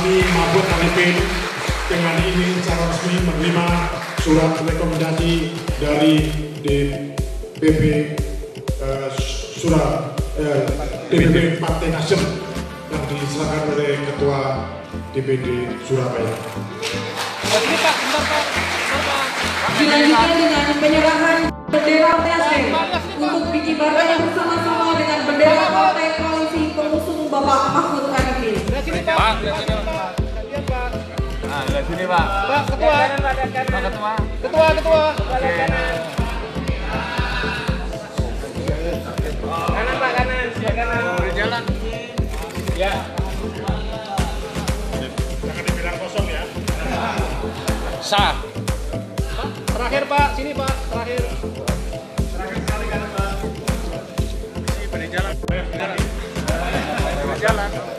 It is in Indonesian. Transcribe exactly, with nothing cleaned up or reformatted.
kami Mabur Arifin dengan ini secara resmi menerima surat rekomendasi dari D P P uh, surat uh, D P P Partai Nasdem yang diserahkan oleh Ketua D P D Surabaya. Ini Pak, bentar Pak. Dilanjutkan dengan penyerahan bendera P S D untuk dikibarkan bersama-sama dengan bendera Partai Koalisi Pengusung Bapak Mahfud Arifin. Pak, lihat sini Pak. Lihat Pak. Nah, lihat sini Pak. Pak, Ketua. Pak Ketua. Ketua, Ketua. Kanan Pak, kanan. Ya, kanan. Jalan. Ya. Jangan dibilang kosong ya. Sah. Terakhir Pak, sini Pak, terakhir. Terakhir sekali kanan Pak. Beri jalan. Beri jalan.